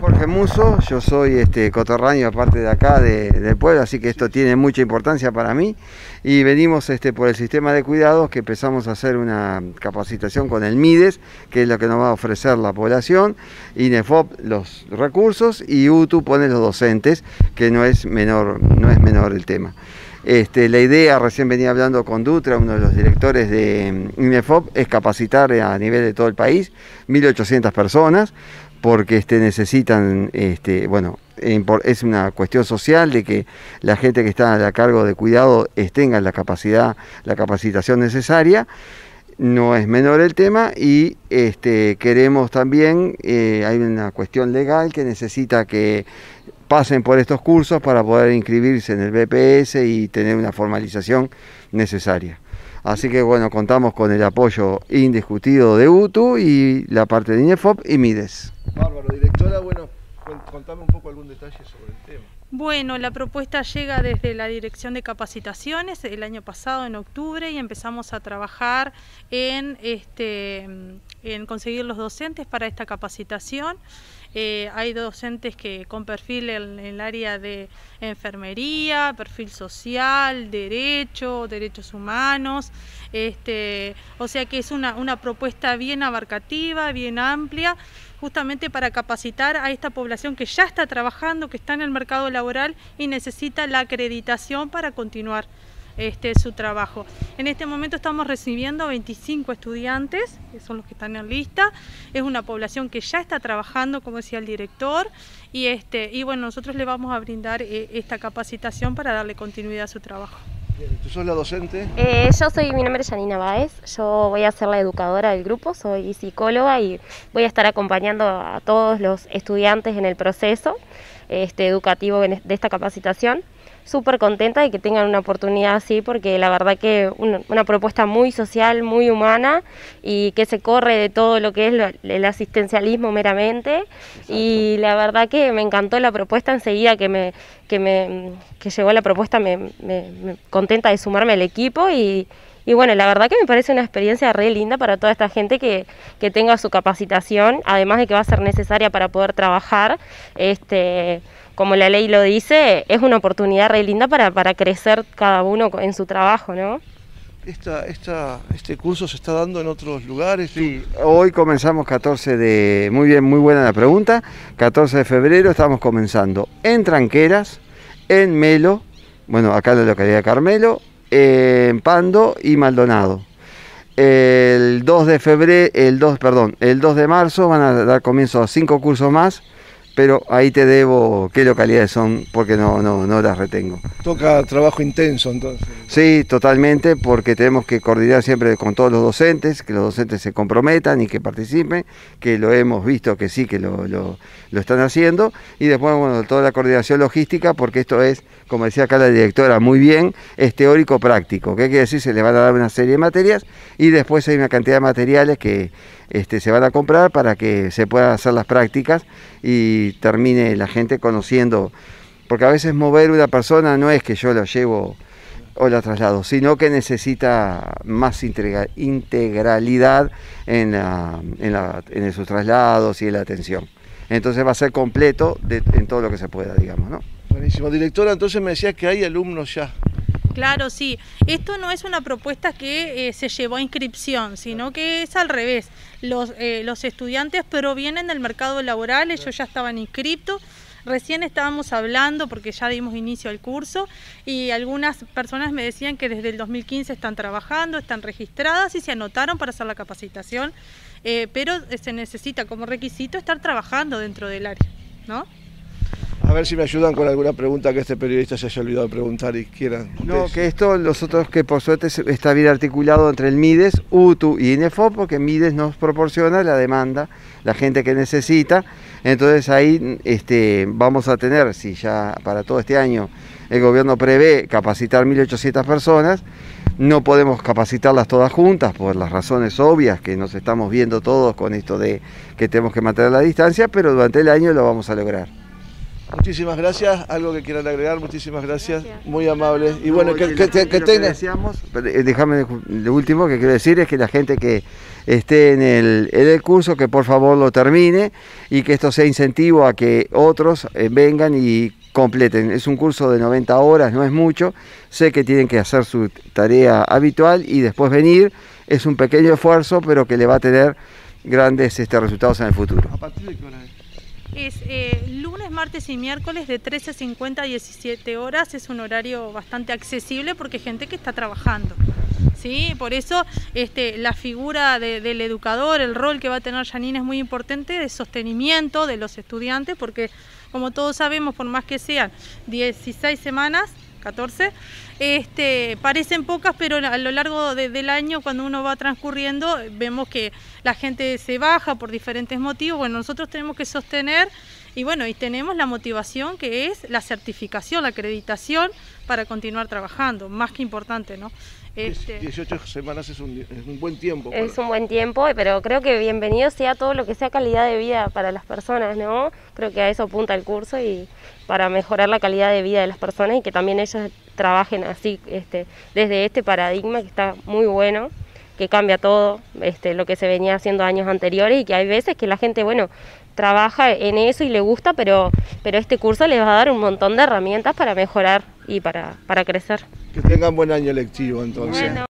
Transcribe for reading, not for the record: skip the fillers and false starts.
Jorge Musso, yo soy coterráneo aparte de acá, del pueblo, así que esto tiene mucha importancia para mí. Y venimos por el sistema de cuidados, que empezamos a hacer una capacitación con el MIDES, que es lo que nos va a ofrecer la población, INEFOP los recursos y UTU pone los docentes, que no es menor el tema. La idea, recién venía hablando con Dutra, uno de los directores de INEFOP, es capacitar a nivel de todo el país 1.800 personas, porque necesitan, bueno, es una cuestión social de que la gente que está a cargo de cuidado tenga la capacitación necesaria. No es menor el tema y queremos también, hay una cuestión legal que necesita que pasen por estos cursos para poder inscribirse en el BPS y tener una formalización necesaria. Así que bueno, contamos con el apoyo indiscutido de UTU y la parte de INEFOP y MIDES. Bárbaro, directora, bueno, contame un poco algún detalle sobre el tema. Bueno, la propuesta llega desde la Dirección de Capacitaciones el año pasado, en octubre, y empezamos a trabajar en conseguir los docentes para esta capacitación. Hay docentes con perfil en el área de enfermería, perfil social, derechos humanos, o sea que es una propuesta bien abarcativa, bien amplia, justamente para capacitar a esta población que ya está trabajando, que está en el mercado laboral y necesita la acreditación para continuar su trabajo. En este momento estamos recibiendo 25 estudiantes, que son los que están en lista. Es una población que ya está trabajando, como decía el director, y bueno, nosotros le vamos a brindar esta capacitación para darle continuidad a su trabajo. Bien, ¿tú sos la docente? Mi nombre es Janina Báez, yo voy a ser la educadora del grupo, soy psicóloga y voy a estar acompañando a todos los estudiantes en el proceso educativo de esta capacitación. Súper contenta de que tengan una oportunidad así, porque la verdad que una propuesta muy social, muy humana y que se corre de todo lo que es el asistencialismo meramente. Exacto. Y la verdad que me encantó la propuesta enseguida que llegó la propuesta, me contenta de sumarme al equipo y bueno, la verdad que me parece una experiencia re linda para toda esta gente que tenga su capacitación, además de que va a ser necesaria para poder trabajar. Como la ley lo dice, es una oportunidad re linda para crecer cada uno en su trabajo, ¿no? Este curso se está dando en otros lugares. Sí, hoy comenzamos muy buena la pregunta, 14 de febrero estamos comenzando en Tranqueras, en Melo, bueno, acá en la localidad de Carmelo, en Pando y Maldonado. El 2 de marzo van a dar comienzo a 5 cursos más, pero ahí te debo qué localidades son, porque no las retengo. Toca trabajo intenso entonces. Sí, totalmente, porque tenemos que coordinar siempre con todos los docentes, que los docentes se comprometan y que participen, que lo hemos visto que sí, que lo están haciendo, y después, bueno, toda la coordinación logística, porque esto es, como decía acá la directora muy bien, es teórico práctico. ¿Qué quiere decir? Se le van a dar una serie de materias y después hay una cantidad de materiales que se van a comprar para que se puedan hacer las prácticas y termine la gente conociendo, porque a veces mover una persona no es que yo la llevo o la traslado, sino que necesita más integralidad en sus traslados y en la atención. Entonces va a ser completo en todo lo que se pueda, digamos, ¿no? Buenísimo. Directora, entonces me decía que hay alumnos ya. Claro, sí. Esto no es una propuesta que se llevó a inscripción, sino que es al revés. Los estudiantes provienen del mercado laboral, ellos ya estaban inscritos. Recién estábamos hablando, porque ya dimos inicio al curso, y algunas personas me decían que desde el 2015 están trabajando, están registradas y se anotaron para hacer la capacitación, pero se necesita como requisito estar trabajando dentro del área, ¿no? A ver si me ayudan con alguna pregunta que este periodista se haya olvidado de preguntar y quieran. No, que esto, nosotros que por suerte está bien articulado entre el MIDES, UTU y INEFOP, porque MIDES nos proporciona la demanda, la gente que necesita. Entonces ahí vamos a tener, si ya para todo este año el gobierno prevé capacitar 1.800 personas, no podemos capacitarlas todas juntas por las razones obvias que nos estamos viendo todos con esto de que tenemos que mantener la distancia, pero durante el año lo vamos a lograr. Muchísimas gracias. ¿Algo que quieran agregar? Muchísimas gracias. Muy amables. Y No, bueno, lo que que tengan... deseamos, déjame lo último que quiero decir es que la gente que esté en el curso, que por favor lo termine y que esto sea incentivo a que otros vengan y completen. Es un curso de 90 horas, no es mucho. Sé que tienen que hacer su tarea habitual y después venir. Es un pequeño esfuerzo, pero que le va a tener grandes resultados en el futuro. ¿A partir de qué hora es? Es lunes, martes y miércoles de 13:50 a 17 horas. Es un horario bastante accesible porque hay gente que está trabajando, ¿sí? Por eso la figura del educador, el rol que va a tener Janine es muy importante, de sostenimiento de los estudiantes, porque como todos sabemos, por más que sean 16 semanas, 14, parecen pocas, pero a lo largo del año, cuando uno va transcurriendo, vemos que la gente se baja por diferentes motivos. Bueno, nosotros tenemos que sostener y bueno, y tenemos la motivación que es la certificación, la acreditación para continuar trabajando, más que importante, ¿no? 18 semanas es un buen tiempo. Es un buen tiempo, pero creo que bienvenido sea todo lo que sea calidad de vida para las personas, ¿no? Creo que a eso apunta el curso y para mejorar la calidad de vida de las personas y que también ellos trabajen así, desde este paradigma que está muy bueno, que cambia todo, lo que se venía haciendo años anteriores y que hay veces que la gente, bueno, trabaja en eso y le gusta, pero este curso les va a dar un montón de herramientas para mejorar y para crecer. Que tengan buen año lectivo entonces. Bueno.